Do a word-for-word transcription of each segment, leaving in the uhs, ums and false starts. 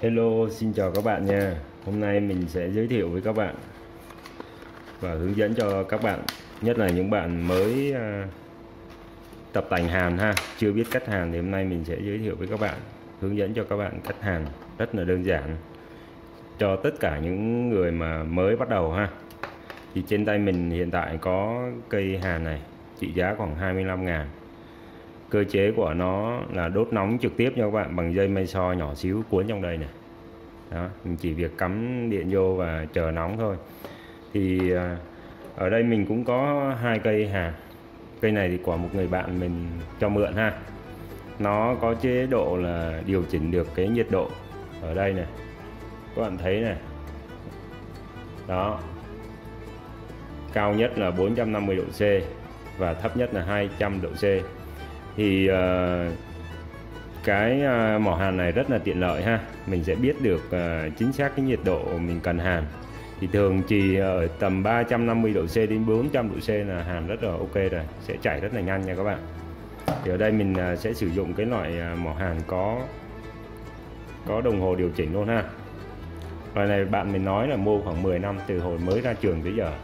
Hello, xin chào các bạn nha. Hôm nay mình sẽ giới thiệu với các bạn và hướng dẫn cho các bạn, nhất là những bạn mới uh, tập tành hàn ha, chưa biết cách hàn, thì hôm nay mình sẽ giới thiệu với các bạn, hướng dẫn cho các bạn cách hàn rất là đơn giản cho tất cả những người mà mới bắt đầu ha. Thì trên tay mình hiện tại có cây hàn này, trị giá khoảng hai mươi lăm ngàn. Cơ chế của nó là đốt nóng trực tiếp cho các bạn bằng dây mây so nhỏ xíu cuốn trong đây này. Đó, mình chỉ việc cắm điện vô và chờ nóng thôi. Thì ở đây mình cũng có hai cây hàn. Cây này thì của một người bạn mình cho mượn ha. Nó có chế độ là điều chỉnh được cái nhiệt độ ở đây này, các bạn thấy này. Đó, cao nhất là bốn trăm năm mươi độ C và thấp nhất là hai trăm độ C. Thì uh, cái uh, mỏ hàn này rất là tiện lợi ha. Mình sẽ biết được uh, chính xác cái nhiệt độ mình cần hàn. Thì thường chỉ ở tầm ba trăm năm mươi độ C đến bốn trăm độ C là hàn rất là ok rồi, sẽ chảy rất là nhanh nha các bạn. Thì ở đây mình uh, sẽ sử dụng cái loại uh, mỏ hàn có có đồng hồ điều chỉnh luôn ha. Loại này bạn mình nói là mua khoảng mười năm, từ hồi mới ra trường tới giờ.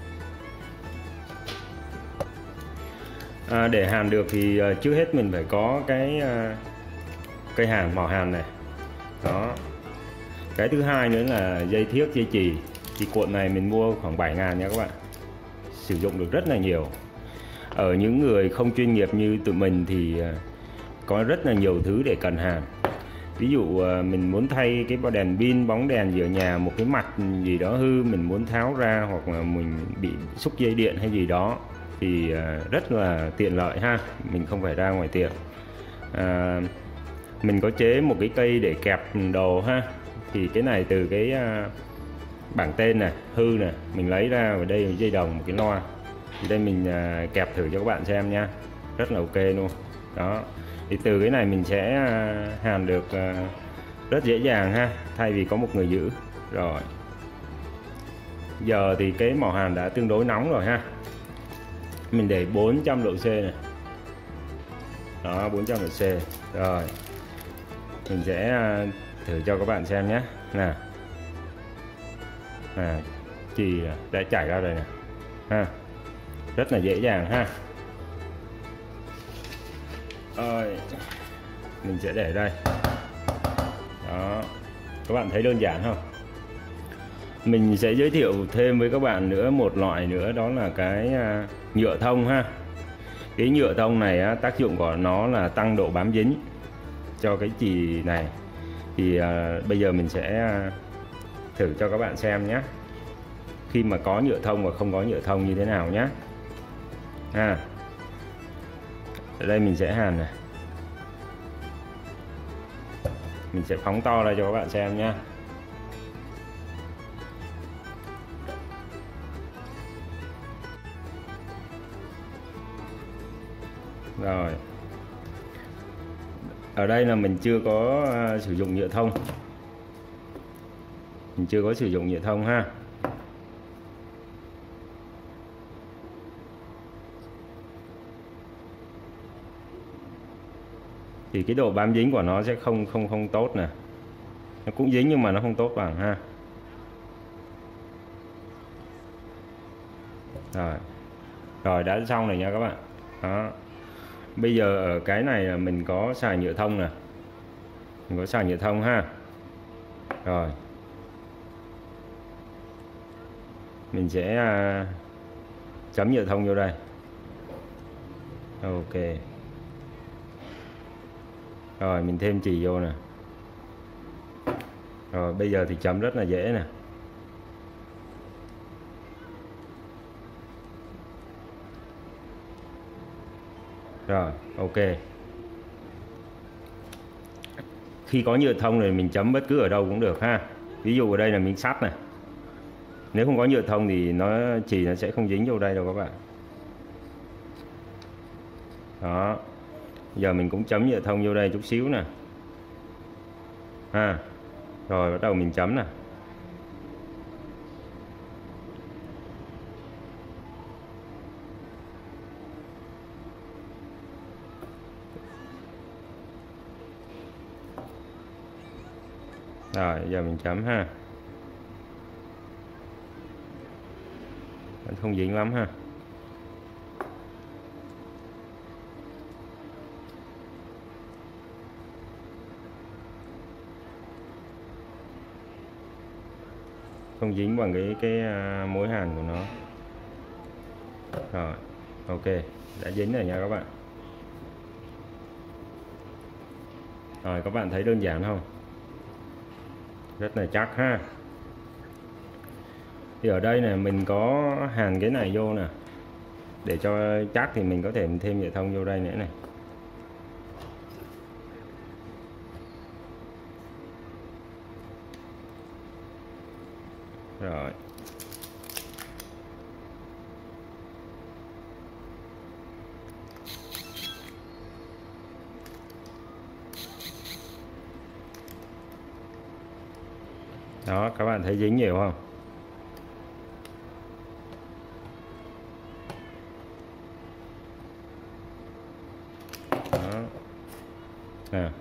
À, để hàn được thì uh, trước hết mình phải có cái uh, cây hàn, mỏ hàn này. Đó. Cái thứ hai nữa là dây thiếc, dây chì. Thì cuộn này mình mua khoảng bảy ngàn nha các bạn. Sử dụng được rất là nhiều. Ở những người không chuyên nghiệp như tụi mình thì uh, có rất là nhiều thứ để cần hàn. Ví dụ uh, mình muốn thay cái đèn pin, bóng đèn gì ở nhà, một cái mặt gì đó hư, mình muốn tháo ra, hoặc là mình bị xúc dây điện hay gì đó, thì rất là tiện lợi ha. Mình không phải ra ngoài tiệm. à, Mình có chế một cái cây để kẹp đồ ha. Thì cái này từ cái bảng tên này hư nè, mình lấy ra, và đây là dây đồng, một cái loa. Thì đây mình kẹp thử cho các bạn xem nha, rất là ok luôn. Đó, thì từ cái này mình sẽ hàn được rất dễ dàng ha, thay vì có một người giữ. Rồi, giờ thì cái mỏ hàn đã tương đối nóng rồi ha. Mình để bốn trăm độ C này. Đó, bốn trăm độ C. Rồi, mình sẽ thử cho các bạn xem nhé. Nè, à, chì đã chảy ra rồi nè ha, rất là dễ dàng ha. Rồi, mình sẽ để đây. Đó, các bạn thấy đơn giản không? Mình sẽ giới thiệu thêm với các bạn nữa một loại nữa, đó là cái nhựa thông ha. Cái nhựa thông này á, tác dụng của nó là tăng độ bám dính cho cái chì này. Thì à, bây giờ mình sẽ thử cho các bạn xem nhé, khi mà có nhựa thông và không có nhựa thông như thế nào nhé. À, ở đây mình sẽ hàn này, mình sẽ phóng to ra cho các bạn xem nhé. Rồi, ở đây là mình chưa có uh, sử dụng nhựa thông, mình chưa có sử dụng nhựa thông ha. Thì cái độ bám dính của nó sẽ không không không tốt nè, nó cũng dính nhưng mà nó không tốt bằng ha. Rồi, rồi đã xong rồi nha các bạn. Đó. Bây giờ ở cái này là mình có xài nhựa thông nè, mình có xài nhựa thông ha. Rồi, mình sẽ uh, chấm nhựa thông vô đây. Ok. Rồi mình thêm chì vô nè. Rồi bây giờ thì chấm rất là dễ nè. Rồi, ok. Khi có nhựa thông này mình chấm bất cứ ở đâu cũng được ha. Ví dụ ở đây là miếng sắt này. Nếu không có nhựa thông thì nó chỉ nó sẽ không dính vô đây đâu các bạn. Đó. Giờ mình cũng chấm nhựa thông vô đây chút xíu nè. Ha. Rồi bắt đầu mình chấm nè. Rồi giờ mình chấm ha, vẫn không dính lắm ha. Không dính bằng cái cái mối hàn của nó. Rồi ok, đã dính rồi nha các bạn. Rồi các bạn thấy đơn giản không, rất là chắc ha. Thì ở đây này mình có hàn cái này vô nè, để cho chắc thì mình có thể thêm nhựa thông vô đây nữa này. Rồi đó, các bạn thấy dính nhiều không? Đó. À.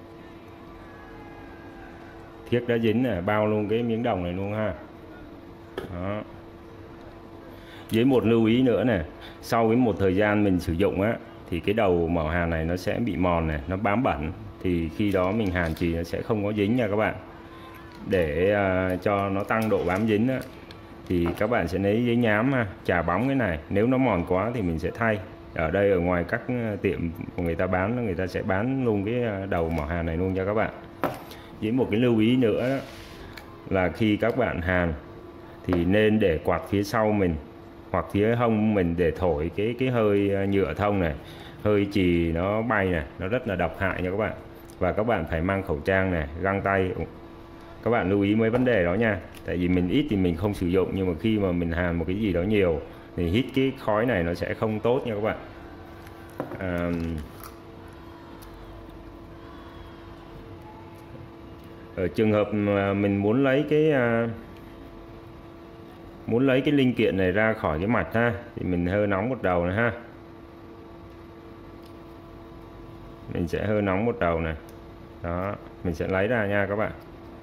Thiếc đã dính này, bao luôn cái miếng đồng này luôn ha. Đó. Với một lưu ý nữa nè, sau cái một thời gian mình sử dụng á, thì cái đầu mỏ hàn này nó sẽ bị mòn này, nó bám bẩn, thì khi đó mình hàn chì nó sẽ không có dính nha các bạn. Để uh, cho nó tăng độ bám dính á, thì các bạn sẽ lấy giấy nhám ha, chà bóng cái này, nếu nó mòn quá thì mình sẽ thay. Ở đây ở ngoài các tiệm của người ta bán, người ta sẽ bán luôn cái đầu mỏ hàn này luôn cho các bạn. Với một cái lưu ý nữa đó, là khi các bạn hàn thì nên để quạt phía sau mình hoặc phía hông mình để thổi cái cái hơi nhựa thông này, hơi chì nó bay này, nó rất là độc hại nha các bạn. Và các bạn phải mang khẩu trang này, găng tay. Các bạn lưu ý mấy vấn đề đó nha. Tại vì mình ít thì mình không sử dụng, nhưng mà khi mà mình hàn một cái gì đó nhiều thì hít cái khói này nó sẽ không tốt nha các bạn. À, ở trường hợp mà mình muốn lấy cái muốn lấy cái linh kiện này ra khỏi cái mạch ha, thì mình hơi nóng một đầu này ha, mình sẽ hơi nóng một đầu này đó, mình sẽ lấy ra nha các bạn.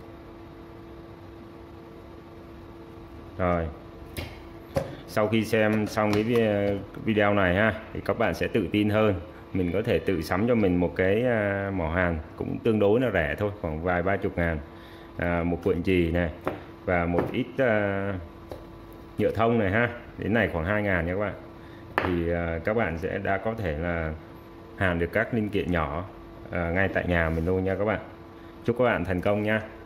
Rồi sau khi xem xong cái video này ha, thì các bạn sẽ tự tin hơn. Mình có thể tự sắm cho mình một cái mỏ hàn cũng tương đối là rẻ thôi, khoảng vài ba chục ngàn, à, một cuộn chì này và một ít uh, nhựa thông này ha, đến này khoảng hai ngàn nha các bạn. Thì uh, các bạn sẽ đã có thể là hàn được các linh kiện nhỏ uh, ngay tại nhà mình luôn nha các bạn. Chúc các bạn thành công nha.